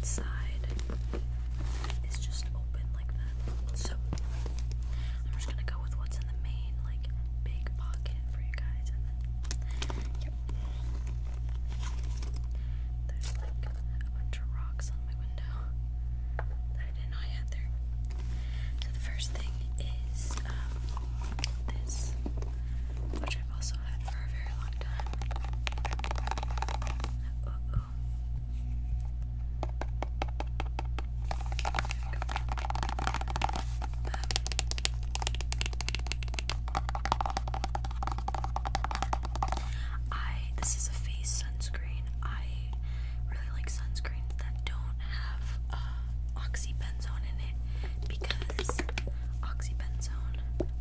side is just open like that. So I'm just gonna go with what's in the main, like, big pocket for you guys, and then, yep. There's like a bunch of rocks on my window that I didn't know I had there. So the first thing is this, which I've also had for a very long time. This is a face sunscreen. I really like sunscreens that don't have oxybenzone in it, because oxybenzone,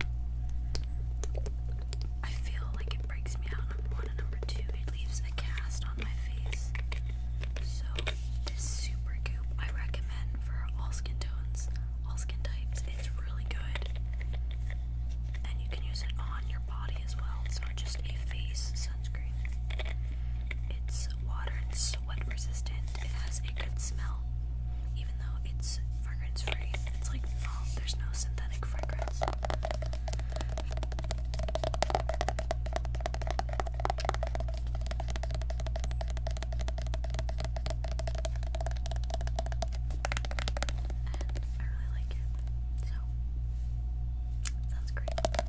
I feel like it breaks me out, number one, and number two, it leaves a cast on my face. So this super goop I recommend for all skin tones, all skin types. It's really good, and you can use it on your body as well. It's not just a face sunscreen. It's water and sweat resistant. It has a good smell, even though it's fragrance free. It's like, oh, there's no synthetic fragrance. And I really like it. So, sounds great.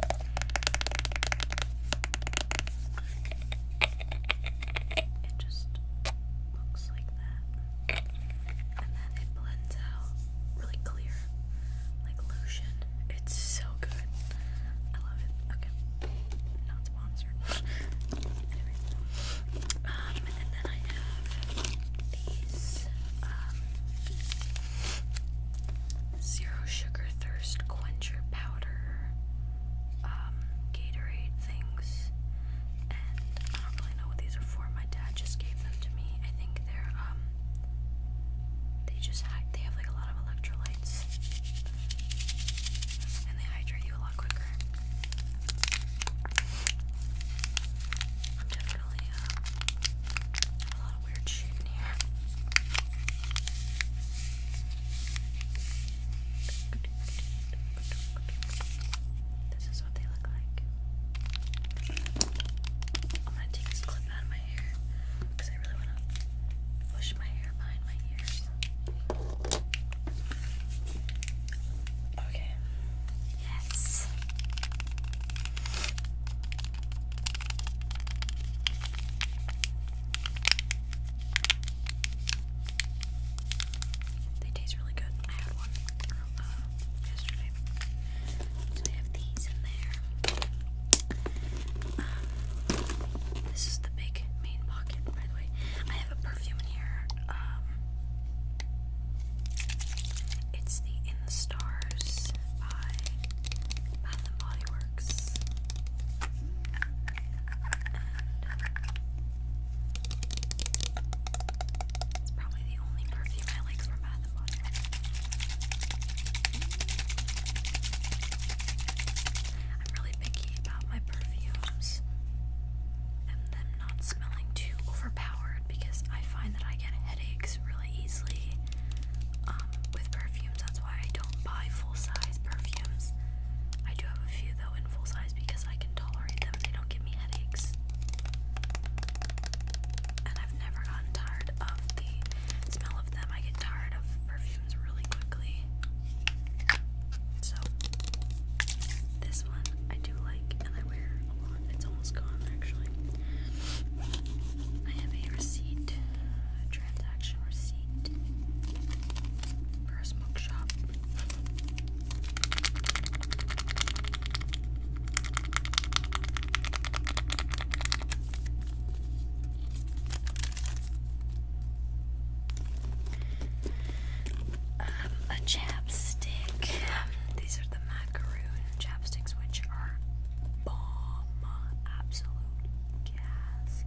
It just looks like that, and then it blends out really clear, like lotion. It's so good. I love it. Okay, not sponsored. Anyways, and then I have these zero sugar thirst quencher powder Gatorade things, and I don't really know what these are for. My dad just gave them to me. I think they're they have like a lot of electrolytes, and they hydrate you a lot quicker. I'm definitely a lot of weird shit in here. This is what they look like. I'm gonna take this clip out of my hair because I really want to push my hair behind my ears. Okay. Yes. They taste really good. I had one yesterday. So I have these in there. This is the big main pocket, by the way. I have a perfume in here. It's the In the Stars by Bath and Body Works. It's probably the only perfume I like from Bath and Body Works. I'm really picky about my perfumes and them not smelling too overpowered, because I find that I get headaches really easily with perfumes. That's why I don't buy full-size perfumes. I do have a few though in full size because I can tolerate them. They don't give me headaches. And I've never gotten tired of the smell of them. I get tired of perfumes really quickly. So this one I do like, and I wear a lot. It's almost gone actually. I have a receipt, a transaction receipt for a smoke shop. A chapstick. These are the macaroon chapsticks, which are bomb. Absolute gas.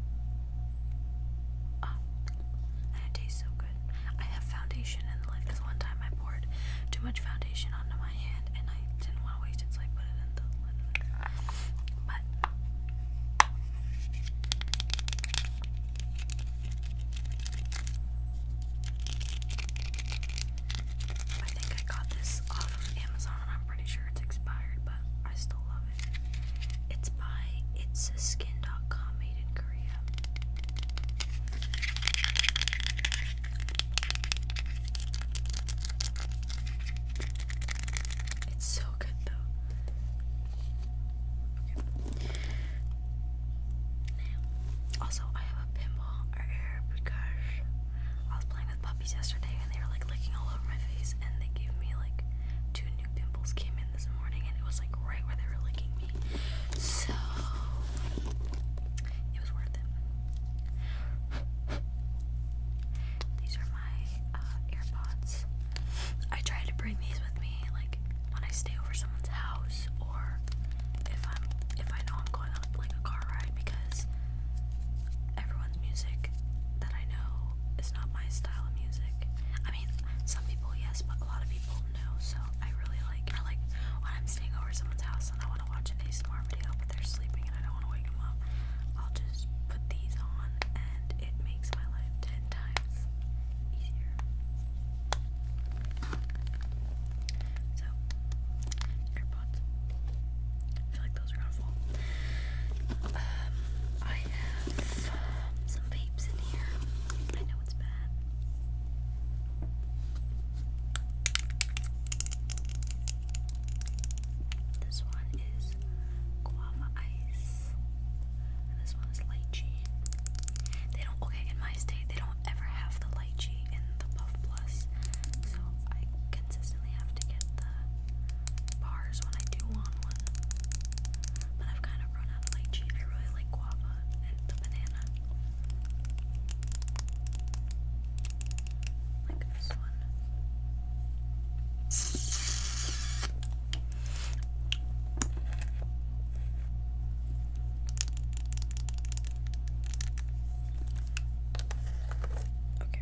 And it tastes so good. I have foundation in the lid because one time I poured too much foundation onto my hand and I didn't want to waste it, so I put it in the lid. But babies yesterday, and they were like licking all over my face, and they gave me like 2 new pimples came in this morning, and it was like right where they were licking me. So it was worth it. These are my AirPods. I try to bring these with me like when I stay over someone's house, or if I know I'm going on like a car ride, because everyone's music that I know is not my style of music. I mean, some people yes, but a lot of people no. So I really like, or like when I'm staying over someone's house and I want to watch an ASMR video but they're sleeping and I don't want to wake them up, I'll just put these on and it makes my life 10 times easier. So, AirPods. I feel like those are gonna fall. I have some vapes in here. I know it's bad. This one is guava ice, and this one is lychee. They don't, okay, in my state, they don't ever have the lychee in the Puff Plus, so I consistently have to get the bars when I do want one. But I've kind of run out of lychee. I really like guava and the banana. Like this one. Okay.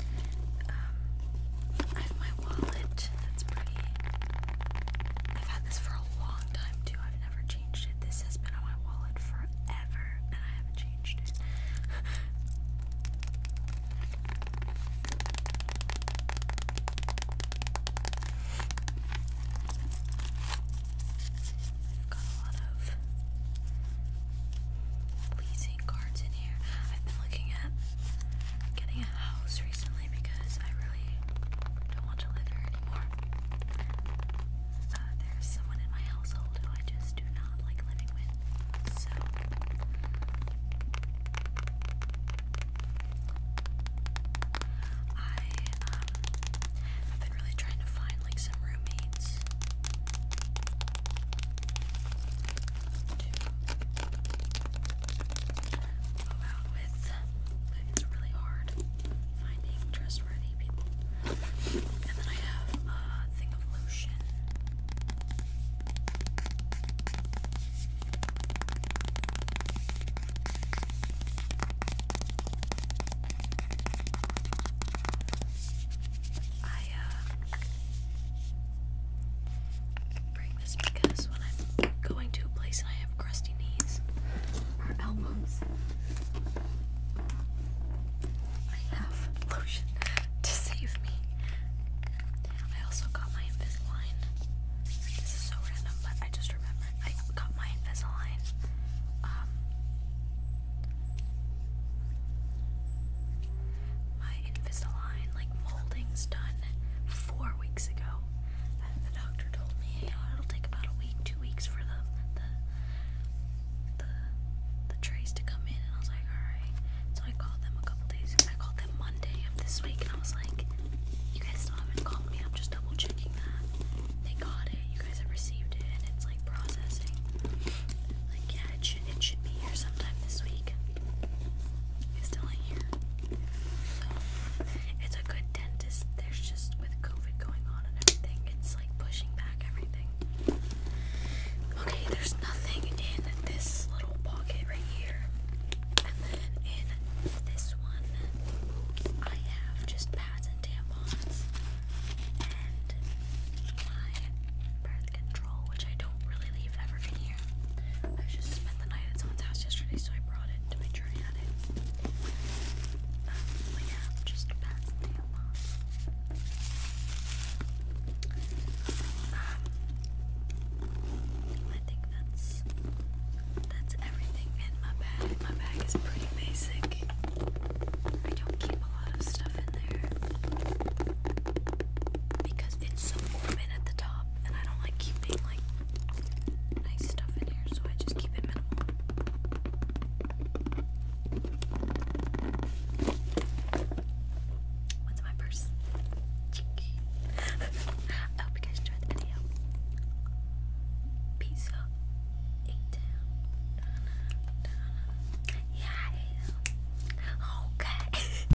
I have my wallet. That's pretty. I've had this for a long time too. I've never changed it. This has been on my wallet forever, and I haven't changed it. I've got a lot of leasing cards in here. I've been looking at getting a house recently because I really don't want to live here anymore. There's someone in my household who I just do not like living with. So I've been really trying to find like some roommates to go out with. But it's really hard finding trustworthy people. And then I have a thing of lotion. I bring this because when I'm going to a place and I have crusty knees or elbows, I have lotion to save me. I also got my Invisalign. This is so random, but I just remembered. I got my Invisalign. My Invisalign like molding's done 4 weeks ago, and the doctor told me, you know, it'll take about a week, 2 weeks for the trays to come in, and I was like, alright. So I called them a couple days ago. I called them Monday of this week, and I was like,